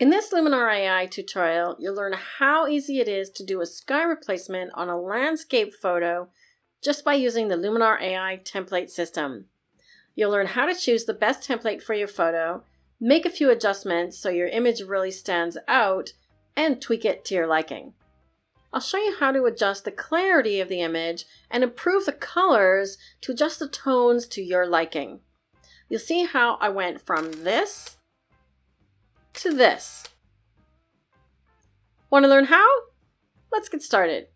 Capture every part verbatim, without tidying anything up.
In this Luminar A I tutorial, you'll learn how easy it is to do a sky replacement on a landscape photo just by using the Luminar A I template system. You'll learn how to choose the best template for your photo, make a few adjustments so your image really stands out, and tweak it to your liking. I'll show you how to adjust the clarity of the image and improve the colors to adjust the tones to your liking. You'll see how I went from this to this. Want to learn how? Let's get started.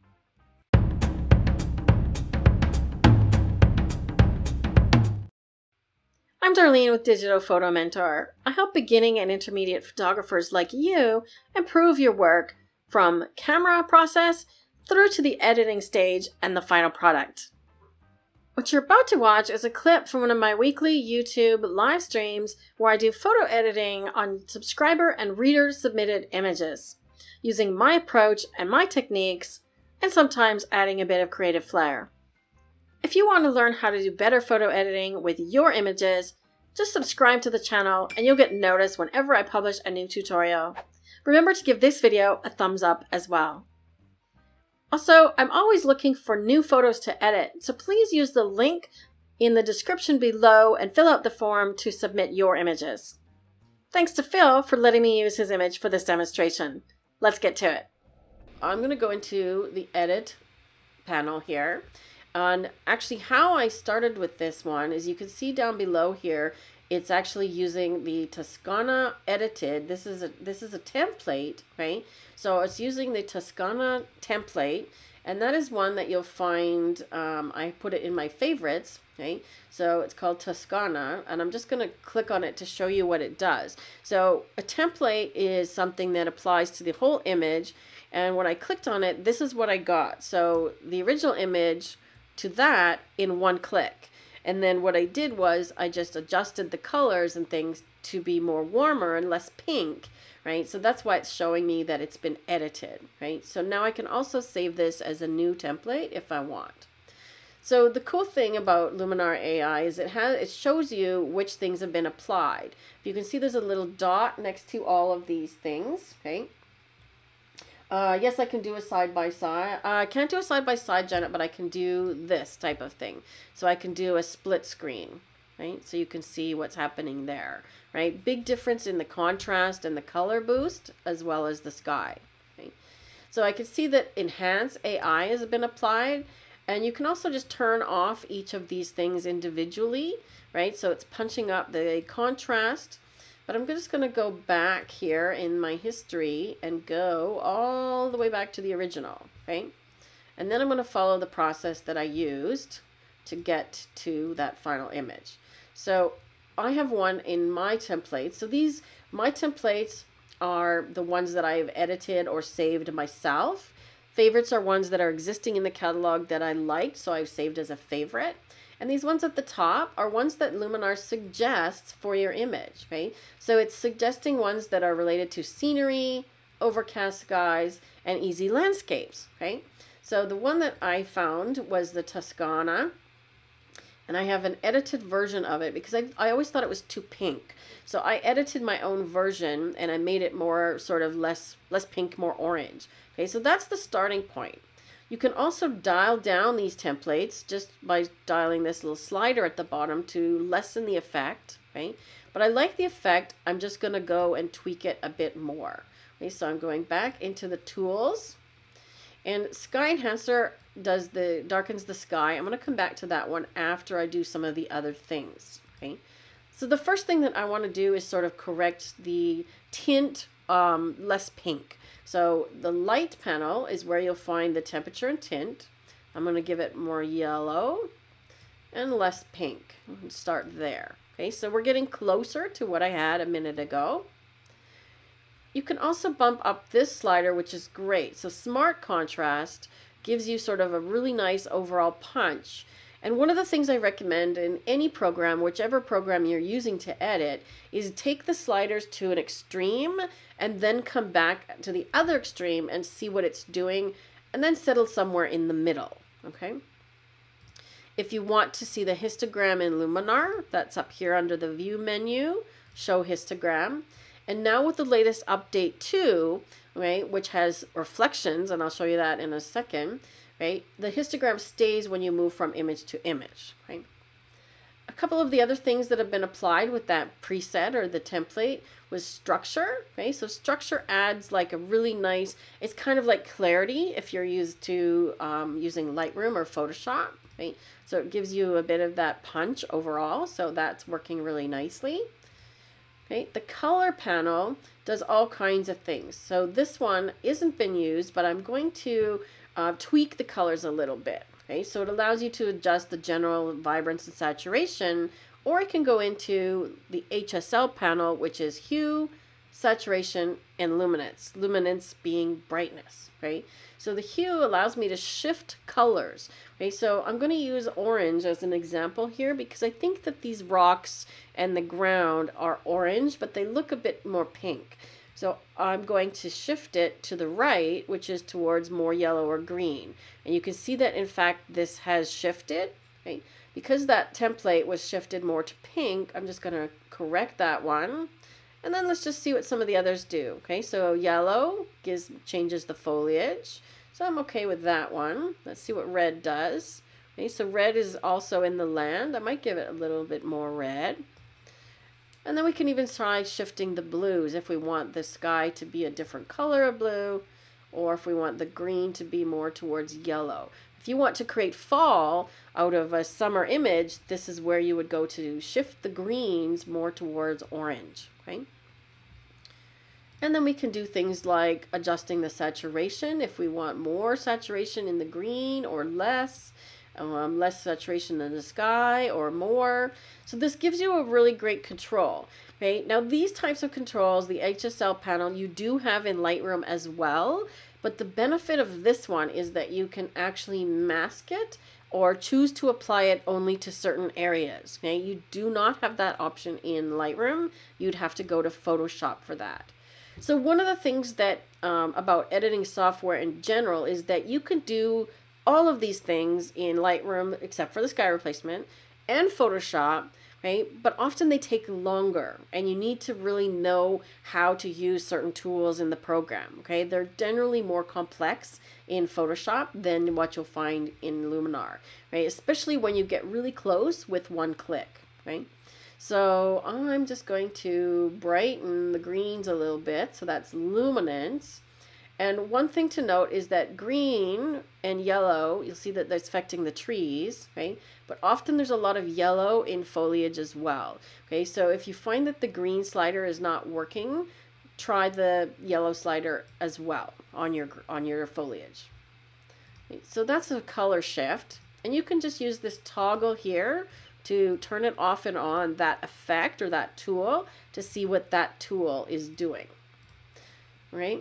I'm Darlene with Digital Photo Mentor. I help beginning and intermediate photographers like you improve your work from camera process through to the editing stage and the final product. What you're about to watch is a clip from one of my weekly YouTube live streams where I do photo editing on subscriber and reader submitted images, using my approach and my techniques, and sometimes adding a bit of creative flair. If you want to learn how to do better photo editing with your images, just subscribe to the channel and you'll get notice whenever I publish a new tutorial. Remember to give this video a thumbs up as well. Also, I'm always looking for new photos to edit, so please use the link in the description below and fill out the form to submit your images. Thanks to Phil for letting me use his image for this demonstration. Let's get to it. I'm going to go into the edit panel here. And actually how I started with this one is you can see down below here, it's actually using the Toscana edited. This is a this is a template, right? So it's using the Toscana template, and that is one that you'll find. Um, I put it in my favorites, right? So it's called Toscana, and I'm just going to click on it to show you what it does. So a template is something that applies to the whole image, and when I clicked on it, this is what I got. So the original image to that in one click. And then what I did was I just adjusted the colors and things to be more warmer and less pink, right? So that's why it's showing me that it's been edited, right? So now I can also save this as a new template if I want. So the cool thing about Luminar A I is it has it shows you which things have been applied. You can see there's a little dot next to all of these things, okay? Uh, yes, I can do a side-by-side. Uh, I can't do a side-by-side, Janet, but I can do this type of thing. So I can do a split screen, right? So you can see what's happening there, right? Big difference in the contrast and the color boost, as well as the sky, right? So I can see that Enhance A I has been applied, and you can also just turn off each of these things individually, right? So it's punching up the contrast. But I'm just going to go back here in my history and go all the way back to the original, right? And then I'm going to follow the process that I used to get to that final image. So I have one in my templates. So these, my templates are the ones that I've edited or saved myself. Favorites are ones that are existing in the catalog that I liked, so I've saved as a favorite. And these ones at the top are ones that Luminar suggests for your image, right? So it's suggesting ones that are related to scenery, overcast skies, and easy landscapes, right? So the one that I found was the Toscana, and I have an edited version of it because I, I always thought it was too pink. So I edited my own version and I made it more sort of less, less pink, more orange. Okay, so that's the starting point. You can also dial down these templates just by dialing this little slider at the bottom to lessen the effect, right? But I like the effect. I'm just going to go and tweak it a bit more. Okay, so I'm going back into the tools, and Sky Enhancer does the darkens the sky. I'm going to come back to that one after I do some of the other things. Okay, so the first thing that I want to do is sort of correct the tint um, less pink. So the light panel is where you'll find the temperature and tint. I'm going to give it more yellow and less pink. Start there. Okay, so we're getting closer to what I had a minute ago. You can also bump up this slider, which is great. So Smart Contrast gives you sort of a really nice overall punch. And one of the things I recommend in any program, whichever program you're using to edit, is take the sliders to an extreme and then come back to the other extreme and see what it's doing, and then settle somewhere in the middle, okay? If you want to see the histogram in Luminar, that's up here under the View menu, Show Histogram. And now with the latest update two, right, which has reflections, and I'll show you that in a second, right, the histogram stays when you move from image to image, right? A couple of the other things that have been applied with that preset or the template was structure, okay? So structure adds like a really nice, it's kind of like clarity if you're used to um, using Lightroom or Photoshop, right? So it gives you a bit of that punch overall, so that's working really nicely. Okay, the color panel does all kinds of things. So this one isn't been used, but I'm going to uh, tweak the colors a little bit. Okay, so it allows you to adjust the general vibrance and saturation, or I can go into the H S L panel, which is hue, saturation, and luminance. Luminance being brightness, right? So the hue allows me to shift colors. Okay, so I'm going to use orange as an example here because I think that these rocks and the ground are orange, but they look a bit more pink. So I'm going to shift it to the right, which is towards more yellow or green. And you can see that, in fact, this has shifted. Okay? Because that template was shifted more to pink, I'm just going to correct that one. And then let's just see what some of the others do. Okay, so yellow gives changes the foliage. So I'm okay with that one. Let's see what red does. Okay, so red is also in the land. I might give it a little bit more red. And then we can even try shifting the blues if we want the sky to be a different color of blue, or if we want the green to be more towards yellow. If you want to create fall out of a summer image, this is where you would go to shift the greens more towards orange. Okay? And then we can do things like adjusting the saturation if we want more saturation in the green or less. Um, less saturation in the sky or more. So this gives you a really great control. Okay? Now these types of controls, the H S L panel, you do have in Lightroom as well, but the benefit of this one is that you can actually mask it or choose to apply it only to certain areas. Okay? You do not have that option in Lightroom. You'd have to go to Photoshop for that. So one of the things that um, about editing software in general is that you can do all of these things in Lightroom, except for the sky replacement, and Photoshop, right? But often they take longer, and you need to really know how to use certain tools in the program, okay? They're generally more complex in Photoshop than what you'll find in Luminar, right? Especially when you get really close with one click, right? So I'm just going to brighten the greens a little bit, so that's luminance. And one thing to note is that green and yellow, you'll see that that's affecting the trees, right? But often there's a lot of yellow in foliage as well, okay? So if you find that the green slider is not working, try the yellow slider as well on your, on your foliage. Okay, so that's a color shift. And you can just use this toggle here to turn it off and on, that effect or that tool, to see what that tool is doing, right?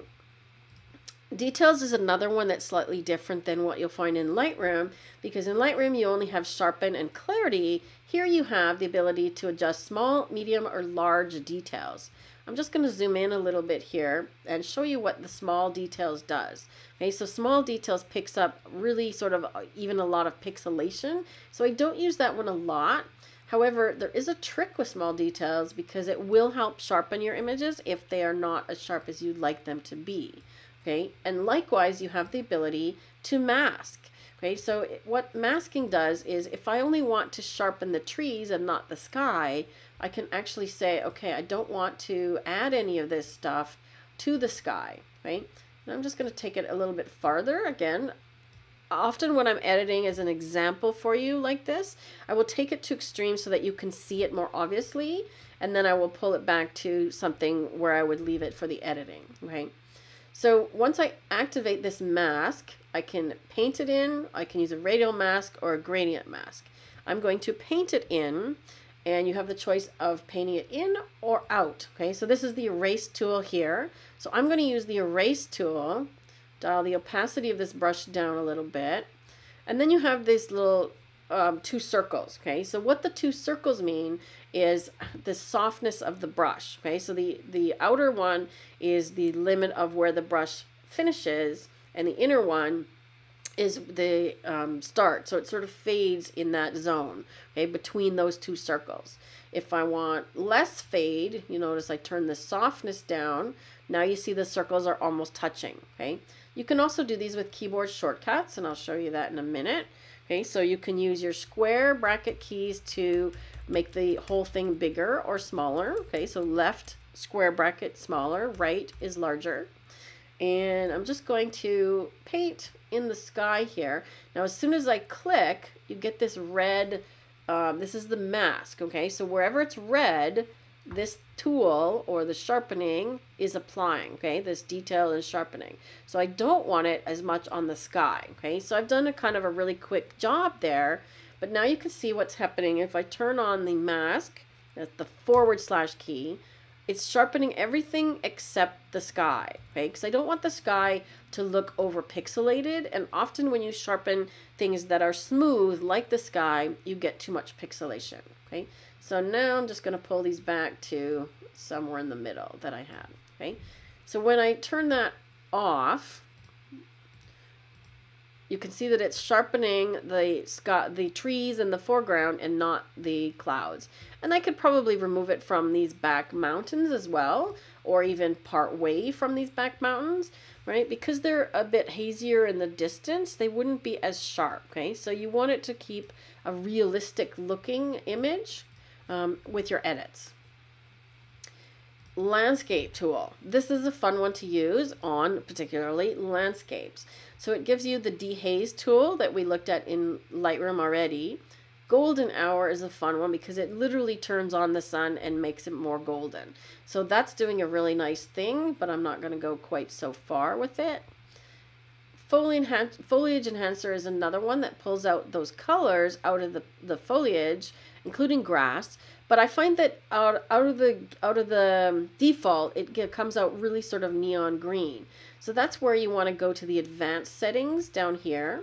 Details is another one that's slightly different than what you'll find in Lightroom, because in Lightroom you only have sharpen and clarity. Here you have the ability to adjust small, medium, or large details. I'm just going to zoom in a little bit here and show you what the small details does. Okay, so small details picks up really sort of even a lot of pixelation. So I don't use that one a lot. However, there is a trick with small details because it will help sharpen your images if they are not as sharp as you'd like them to be. Okay, and likewise, you have the ability to mask. Okay, so it, what masking does is if I only want to sharpen the trees and not the sky, I can actually say, okay, I don't want to add any of this stuff to the sky, right? And I'm just going to take it a little bit farther. Again, often when I'm editing as an example for you like this, I will take it to extreme so that you can see it more obviously, and then I will pull it back to something where I would leave it for the editing, okay? So once I activate this mask, I can paint it in, I can use a radial mask or a gradient mask. I'm going to paint it in, and you have the choice of painting it in or out. Okay, so this is the erase tool here. So I'm going to use the erase tool, dial the opacity of this brush down a little bit, and then you have these little um, two circles. Okay, so what the two circles mean is the softness of the brush. Okay, so the the outer one is the limit of where the brush finishes, and the inner one is the um, start. So it sort of fades in that zone, okay, between those two circles. If I want less fade, you notice I turn the softness down. Now you see the circles are almost touching, okay? You can also do these with keyboard shortcuts, and I'll show you that in a minute. Okay, so you can use your square bracket keys to make the whole thing bigger or smaller. Okay, so left square bracket smaller, right is larger. And I'm just going to paint in the sky here. Now, as soon as I click, you get this red, um, this is the mask, okay? So wherever it's red, this tool or the sharpening is applying, okay? This detail is sharpening. So I don't want it as much on the sky, okay? So I've done a kind of a really quick job there, but now you can see what's happening. If I turn on the mask, that's the forward slash key, it's sharpening everything except the sky, okay? Because I don't want the sky to look over pixelated, and often when you sharpen things that are smooth like the sky, you get too much pixelation, okay? So now I'm just going to pull these back to somewhere in the middle that I had, okay? So when I turn that off, you can see that it's sharpening the sky, the trees in the foreground and not the clouds. And I could probably remove it from these back mountains as well, or even part way from these back mountains, right? Because they're a bit hazier in the distance, they wouldn't be as sharp, okay? So you want it to keep a realistic looking image um, with your edits. Landscape tool. This is a fun one to use on particularly landscapes. So it gives you the dehaze tool that we looked at in Lightroom already. Golden hour is a fun one because it literally turns on the sun and makes it more golden. So that's doing a really nice thing, but I'm not going to go quite so far with it. Foliage enhancer is another one that pulls out those colors out of the, the foliage, including grass. But I find that out, out of the out of the default, it get, comes out really sort of neon green. So that's where you want to go to the advanced settings down here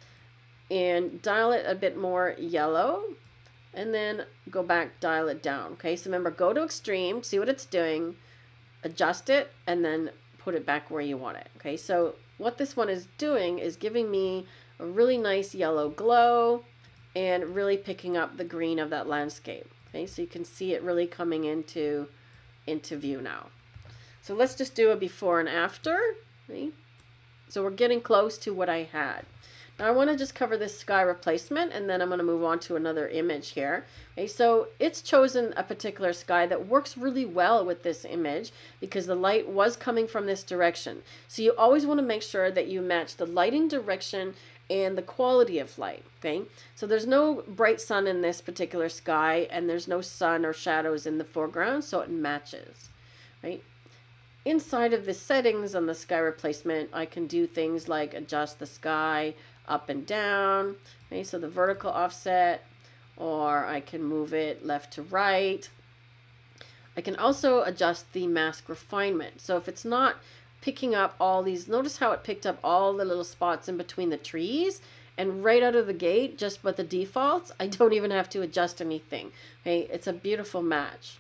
and dial it a bit more yellow, and then go back, dial it down. Okay, so remember, go to extreme, see what it's doing, adjust it, and then put it back where you want it. Okay, so what this one is doing is giving me a really nice yellow glow and really picking up the green of that landscape. Okay, so you can see it really coming into into view now. So let's just do a before and after. Okay? So we're getting close to what I had. Now I want to just cover this sky replacement, and then I'm going to move on to another image here. Okay, so it's chosen a particular sky that works really well with this image because the light was coming from this direction. So you always want to make sure that you match the lighting direction and the quality of light, okay? So there's no bright sun in this particular sky, and there's no sun or shadows in the foreground, so it matches, right? Inside of the settings on the sky replacement, I can do things like adjust the sky up and down, okay? So the vertical offset, or I can move it left to right. I can also adjust the mask refinement. So if it's not picking up all these, notice how it picked up all the little spots in between the trees, and right out of the gate, just with the defaults, I don't even have to adjust anything. Okay, it's a beautiful match.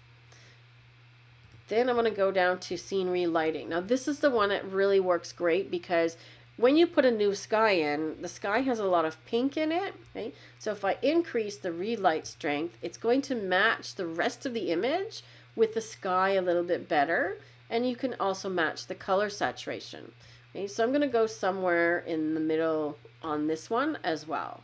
Then I'm going to go down to scenery lighting. Now this is the one that really works great because when you put a new sky in, the sky has a lot of pink in it. Okay? So if I increase the relight strength, it's going to match the rest of the image with the sky a little bit better. And you can also match the color saturation. Okay, so I'm going to go somewhere in the middle on this one as well.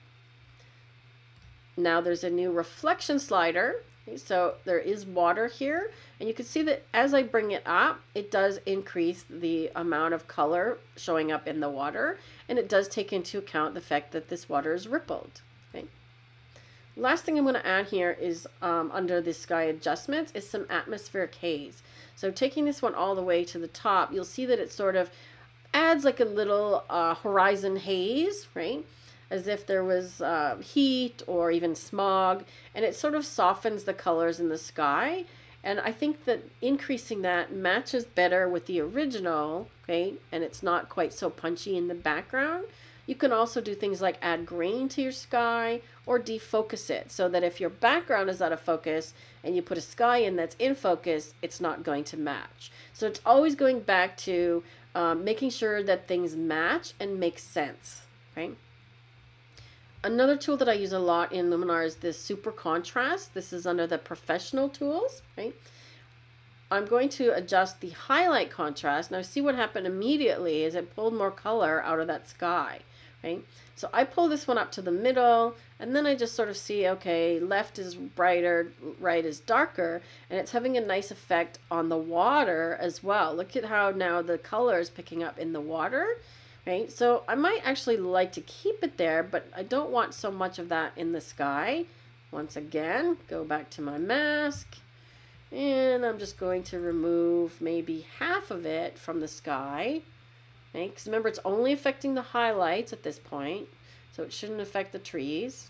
Now there's a new reflection slider. Okay, so there is water here, and you can see that as I bring it up, it does increase the amount of color showing up in the water, and it does take into account the fact that this water is rippled. Okay. Last thing I'm going to add here is um, under the sky adjustments is some atmospheric haze. So taking this one all the way to the top, you'll see that it sort of adds like a little uh, horizon haze, right? As if there was uh, heat or even smog, and it sort of softens the colors in the sky. And I think that increasing that matches better with the original, okay? And it's not quite so punchy in the background. You can also do things like add grain to your sky or defocus it so that if your background is out of focus and you put a sky in that's in focus, it's not going to match. So it's always going back to um, making sure that things match and make sense, okay? Another tool that I use a lot in Luminar is this super contrast. This is under the professional tools, right? I'm going to adjust the highlight contrast. Now see what happened immediately is it pulled more color out of that sky, right? So I pull this one up to the middle, and then I just sort of see, okay, left is brighter, right is darker, and it's having a nice effect on the water as well. Look at how now the color is picking up in the water, right? So I might actually like to keep it there, but I don't want so much of that in the sky. Once again, go back to my mask, and I'm just going to remove maybe half of it from the sky. Okay, because remember, it's only affecting the highlights at this point, so it shouldn't affect the trees.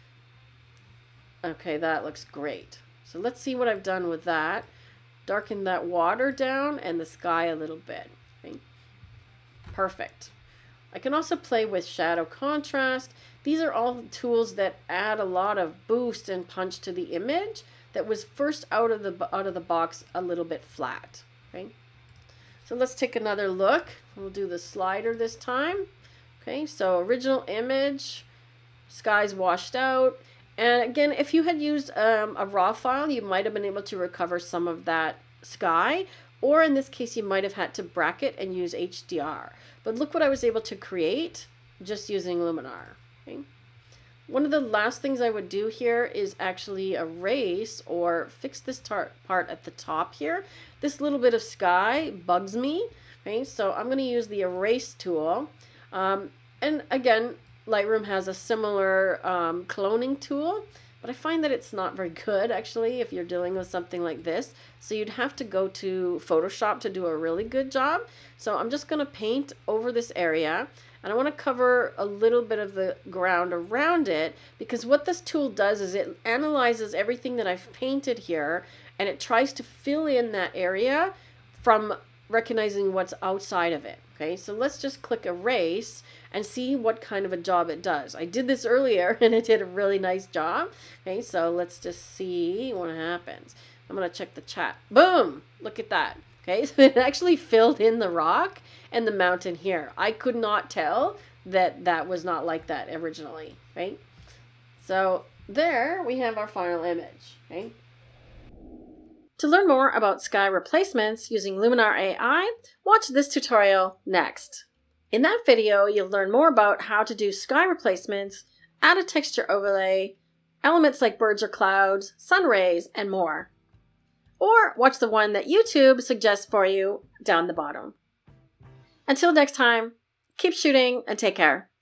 Okay, that looks great. So let's see what I've done with that. Darken that water down and the sky a little bit. Okay. Perfect. I can also play with shadow contrast. These are all tools that add a lot of boost and punch to the image that was first out of the out of the box a little bit flat. Okay. So let's take another look. We'll do the slider this time. Okay, so original image, sky's washed out. And again, if you had used um, a raw file, you might have been able to recover some of that sky. Or in this case, you might have had to bracket and use H D R. But look what I was able to create just using Luminar. Okay. One of the last things I would do here is actually erase or fix this tar part at the top here. This little bit of sky bugs me, right? So I'm going to use the erase tool. Um, and again, Lightroom has a similar um, cloning tool, but I find that it's not very good actually if you're dealing with something like this. So you'd have to go to Photoshop to do a really good job. So I'm just going to paint over this area. And I want to cover a little bit of the ground around it, because what this tool does is it analyzes everything that I've painted here, and it tries to fill in that area from recognizing what's outside of it. Okay, so let's just click erase and see what kind of a job it does. I did this earlier and it did a really nice job. Okay, so let's just see what happens. I'm going to check the chat. Boom! Look at that. Okay, so it actually filled in the rock and the mountain here. I could not tell that that was not like that originally, right? So there we have our final image, okay? To learn more about sky replacements using Luminar A I, watch this tutorial next. In that video, you'll learn more about how to do sky replacements, add a texture overlay, elements like birds or clouds, sun rays, and more. Or watch the one that YouTube suggests for you down the bottom. Until next time, keep shooting and take care.